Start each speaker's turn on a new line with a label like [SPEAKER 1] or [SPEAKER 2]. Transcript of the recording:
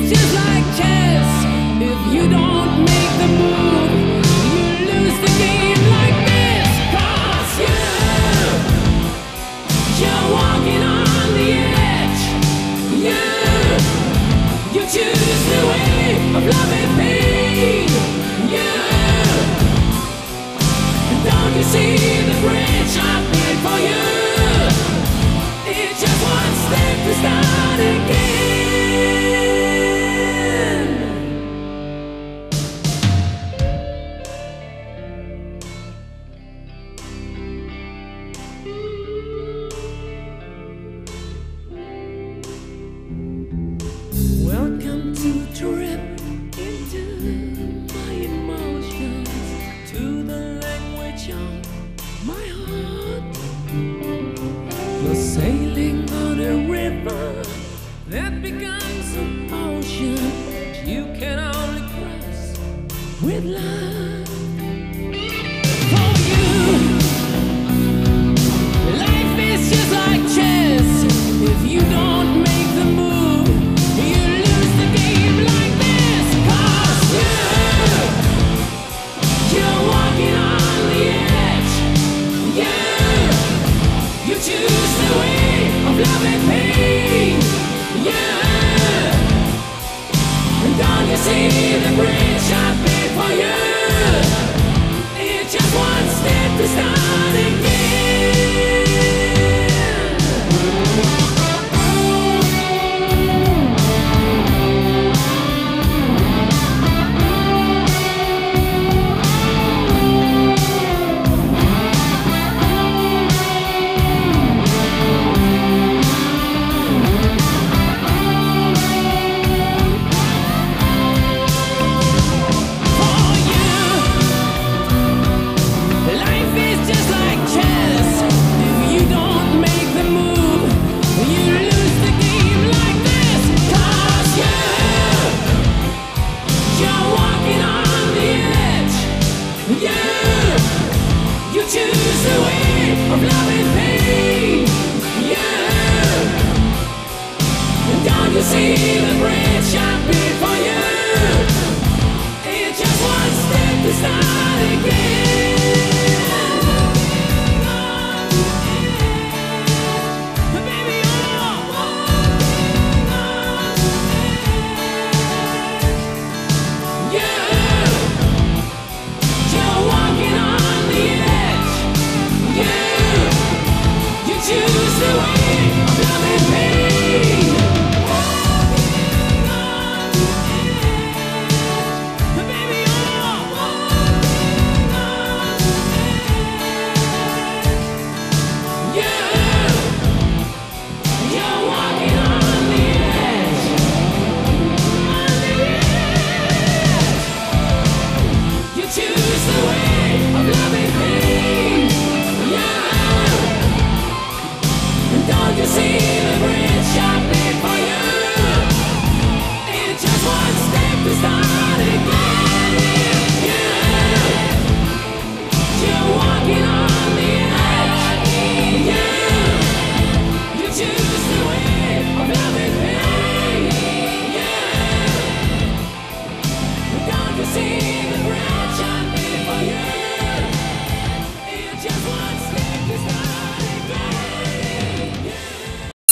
[SPEAKER 1] just like chess. If you don't make the move, you lose the game like this. 'Cause you're walking on the edge. You choose the way of love and pain. Don't you see the bridge I made for you? It's just one step to start again. Welcome to the trip into my emotions, to the language of my heart. You're sailing on a river that becomes an ocean you can only cross with love. For you, life is just like chess. If you don't make the move, you lose the game like this. 'Cause you're walking on the edge. You choose the way of love and pain. Don't you see the bridge I made for you? It's just one step to start.